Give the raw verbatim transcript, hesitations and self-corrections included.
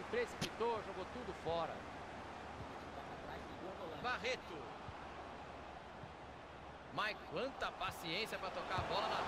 precipitou, jogou tudo fora. Barreto. Mas quanta paciência para tocar a bola na